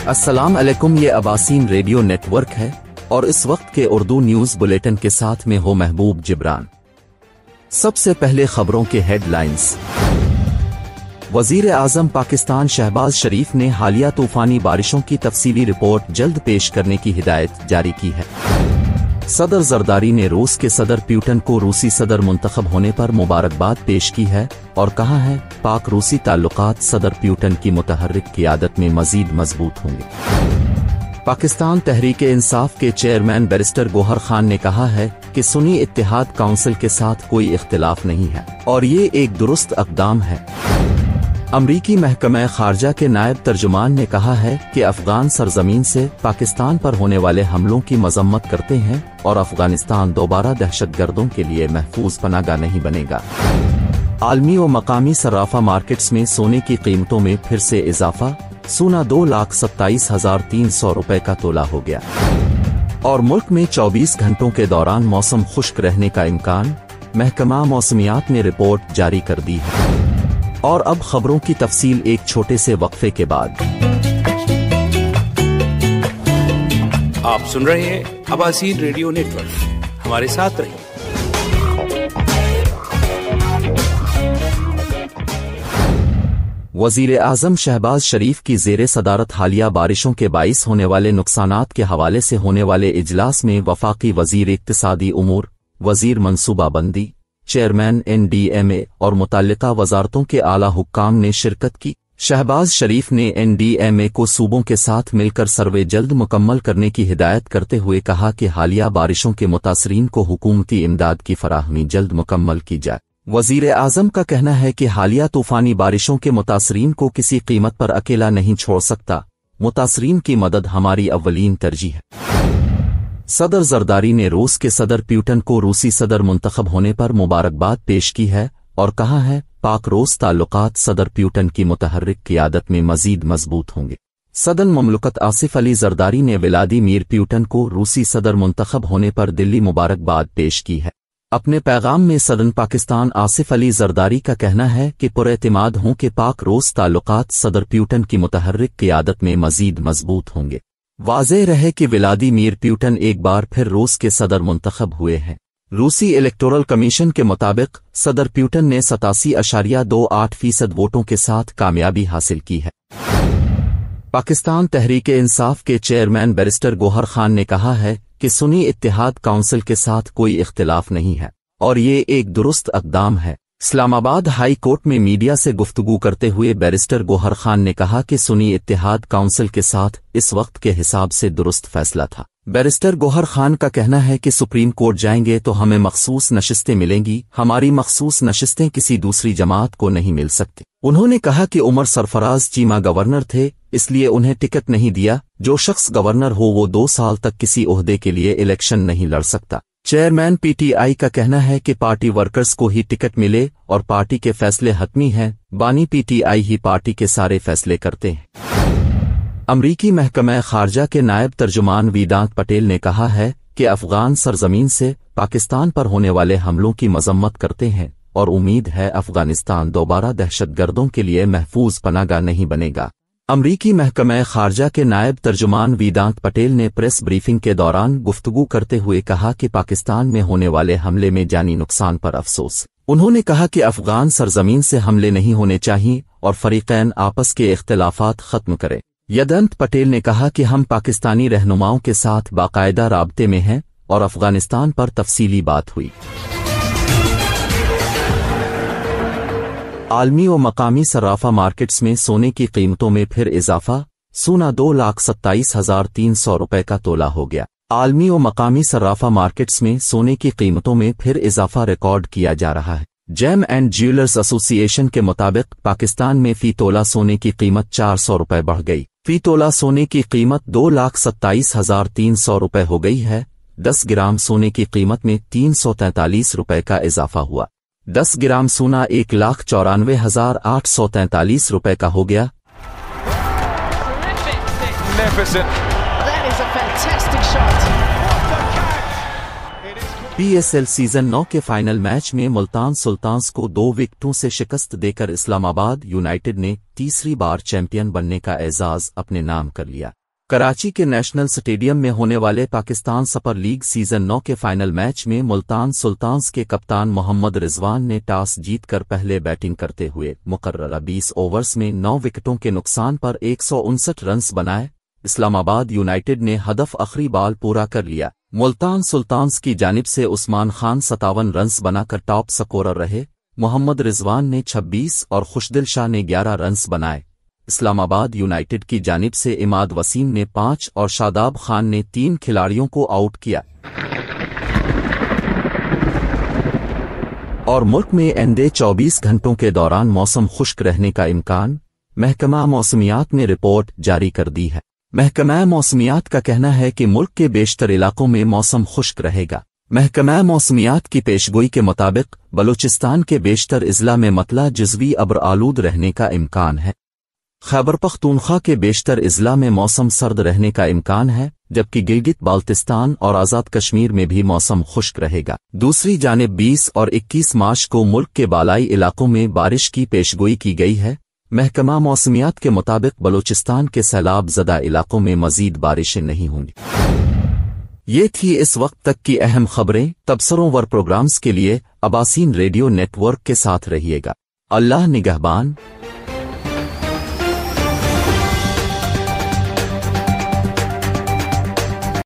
अस्सलाम अलैकुम, ये अबासीन रेडियो नेटवर्क है और इस वक्त के उर्दू न्यूज़ बुलेटिन के साथ में हो महबूब जिब्रान। सबसे पहले खबरों के हेडलाइंस। वजीर आजम पाकिस्तान शहबाज शरीफ ने हालिया तूफानी बारिशों की तफसीली रिपोर्ट जल्द पेश करने की हिदायत जारी की है। सदर जरदारी ने रूस के सदर पुतिन को रूसी सदर मुंतखब होने पर मुबारकबाद पेश की है और कहा है पाक रूसी ताल्लुकात सदर पुतिन की मुतहर्रिक क़ियादत में मजीद मजबूत होंगे। पाकिस्तान तहरीक-ए-इंसाफ के चेयरमैन बैरिस्टर गौहर खान ने कहा है कि सुन्नी इत्तेहाद काउंसिल के साथ कोई इख्तिलाफ नहीं है और ये एक दुरुस्त इक़दाम है। अमरीकी महकमा खारजा के नायब तर्जुमान ने कहा है कि अफगान सरजमीन से पाकिस्तान पर होने वाले हमलों की मजम्मत करते हैं और अफगानिस्तान दोबारा दहशतगर्दों के लिए महफूज पनागा नहीं बनेगा। आलमी व मकामी सर्राफा मार्केट्स में सोने की कीमतों में फिर से इजाफा, सोना 2,27,300 रुपए का तोला हो गया और मुल्क में 24 घंटों के दौरान मौसम खुश्क रहने का इम्कान, महकमा मौसमियात ने रिपोर्ट जारी कर दी है। और अब खबरों की तफसील एक छोटे से वक्फे के बाद। आप सुन रहे हैं अबासीन रेडियो नेटवर्क, हमारे साथ रहिए। वजीर आजम शहबाज शरीफ की ज़ेरे सदारत हालिया बारिशों के बाइस होने वाले नुकसानात के हवाले से होने वाले इजलास में वफाकी वजीर इक्तिसादी उमूर, वजीर मनसूबाबंदी, चेयरमैन NDMA और मुतल्लिका वजारतों के आला हुक्काम ने शिरकत की। शहबाज शरीफ ने NDMA को सूबों के साथ मिलकर सर्वे जल्द मुकम्मल करने की हिदायत करते हुए कहा कि हालिया बारिशों के मुतासरीन को हुकूमती इमदाद की फराहमी जल्द मुकम्मल की जाए। वजीर आजम का कहना है कि हालिया तूफानी बारिशों के मुतासरीन को किसी कीमत पर अकेला नहीं छोड़ सकता, मुतासरीन की मदद हमारी अव्वलीन तरजीह है। सदर जरदारी ने रूस के सदर पुतिन को रूसी सदर मुंतखब होने पर मुबारकबाद पेश की है और कहा है पाक रूस ताल्लुकात सदर पुतिन की मुतहर्रिक क़ियादत में मजीद मजबूत होंगे। सदर ममलकत आसिफ अली जरदारी ने व्लादिमीर पुतिन को रूसी सदर मुंतखब होने पर दिली मुबारकबाद पेश की है। अपने पैगाम में सदर पाकिस्तान आसिफ अली जरदारी का कहना है कि पुरएतिमाद हों कि पाक रूस ताल्लुकात सदर पुतिन की मुतहर्रिक क़ियादत में मजीद मजबूत होंगे। वाज़ेह रहे कि व्लादिमीर पुतिन एक बार फिर रूस के सदर मुंतखब हुए हैं। रूसी इलेक्टोरल कमीशन के मुताबिक सदर पुतिन ने 87.28% वोटों के साथ कामयाबी हासिल की है। पाकिस्तान तहरीक-ए-इंसाफ के चेयरमैन बैरिस्टर गौहर खान ने कहा है कि सुन्नी इत्तेहाद काउंसिल के साथ कोई इख्तिलाफ नहीं है और ये एक दुरुस्त इक़दाम है। इस्लामाबाद हाई कोर्ट में मीडिया से गुफ्तगू करते हुए बैरिस्टर गौहर खान ने कहा कि सुन्नी इत्तेहाद काउंसिल के साथ इस वक्त के हिसाब से दुरुस्त फैसला था। बैरिस्टर गौहर खान का कहना है कि सुप्रीम कोर्ट जाएंगे तो हमें मखसूस नशिस्तें मिलेंगी, हमारी मखसूस नशिस्तें किसी दूसरी जमात को नहीं मिल सकती। उन्होंने कहा कि उमर सरफराज चीमा गवर्नर थे, इसलिए उन्हें टिकट नहीं दिया। जो शख्स गवर्नर हो वो 2 साल तक किसी ओहदे के लिए इलेक्शन नहीं लड़ सकता। चेयरमैन PTI का कहना है कि पार्टी वर्कर्स को ही टिकट मिले और पार्टी के फैसले हतमी हैं, बानी PTI ही पार्टी के सारे फैसले करते हैं। अमरीकी महकमा खारजा के नायब तर्जुमान वेदांत पटेल ने कहा है कि अफगान सरजमीन से पाकिस्तान पर होने वाले हमलों की मजम्मत करते हैं और उम्मीद है अफगानिस्तान दोबारा दहशतगर्दों के लिए महफूज पनागा नहीं बनेगा। अमरीकी महकमा खारजा के नायब तर्जुमान वेदांत पटेल ने प्रेस ब्रीफिंग के दौरान गुफ्तगू करते हुए कहा कि पाकिस्तान में होने वाले हमले में जानी नुकसान पर अफसोस। उन्होंने कहा कि अफगान सरजमीन से हमले नहीं होने चाहिए और फरीकैन आपस के इख्तिलाफात खत्म करें। वेदांत पटेल ने कहा कि हम पाकिस्तानी रहनुमाओं के साथ बाकायदा राब्ते में हैं और अफगानिस्तान पर तफसीली बात हुई। आलमी व मकामी सर्राफा मार्केट्स में सोने की कीमतों में फिर इजाफा, सोना 2,27,300 रुपए का तोला हो गया। आलमी व मकामी सर्राफा मार्केट्स में सोने की कीमतों में फिर इजाफा रिकॉर्ड किया जा रहा है। जेम एंड ज्वेलर्स एसोसिएशन के मुताबिक पाकिस्तान में फी तोला सोने की कीमत 400 रुपए बढ़ गई। फी तोला सोने की कीमत 2,27,300 रुपए हो गई है। 10 ग्राम सोने की कीमत में 343 रुपए का इजाफा हुआ। 10 ग्राम सोना 1,94,843 रुपए का हो गया। PSL सीजन 9 के फाइनल मैच में मुल्तान सुल्तान्स को 2 विकेटों से शिकस्त देकर इस्लामाबाद यूनाइटेड ने तीसरी बार चैंपियन बनने का एजाज अपने नाम कर लिया। कराची के नेशनल स्टेडियम में होने वाले पाकिस्तान सुपर लीग सीजन 9 के फाइनल मैच में मुल्तान सुल्तान्स के कप्तान मोहम्मद रिजवान ने टॉस जीतकर पहले बैटिंग करते हुए मुकर्ररा 20 ओवर्स में 9 विकेटों के नुकसान पर 159 रन्स बनाए। इस्लामाबाद यूनाइटेड ने हदफ आखिरी बॉल पूरा कर लिया। मुल्तान सुल्तान्स की जानिब से उस्मान खान 57 रन्स बनाकर टॉप स्कोरर रहे। मोहम्मद रिजवान ने 26 और खुशदिल शाह ने 11 रन्स बनाए। इस्लामाबाद यूनाइटेड की जानिब से इमाद वसीम ने 5 और शादाब खान ने 3 खिलाड़ियों को आउट किया। और मुल्क में आइंदे 24 घंटों के दौरान मौसम खुश्क रहने का इम्कान, महकमा मौसमियात ने रिपोर्ट जारी कर दी है। महकमा मौसमियात का कहना है कि मुल्क के बेशतर इलाकों में मौसम खुश्क रहेगा। महकमा मौसमियात की पेशगोई के मुताबिक बलूचिस्तान के बेशतर अजला में मतला जुज़वी अब्र आलूद रहने का इम्कान है। खैबर पख्तूनख्वा के बेशतर अजला में मौसम सर्द रहने का इम्कान है, जबकि गिलगित बाल्तिस्तान और आज़ाद कश्मीर में भी मौसम खुश्क रहेगा। दूसरी जानिब 20 और 21 मार्च को मुल्क के बालाई इलाकों में बारिश की पेशगोई की गई है। महकमा मौसमियात के मुताबिक बलूचिस्तान के सैलाब ज़दा इलाकों में मज़ीद बारिशें नहीं होंगी। ये थी इस वक्त तक की अहम खबरें। तबसरों वर प्रोग्राम्स के लिए अबासीन रेडियो नेटवर्क के साथ रहिएगा। अल्लाह निगहबान।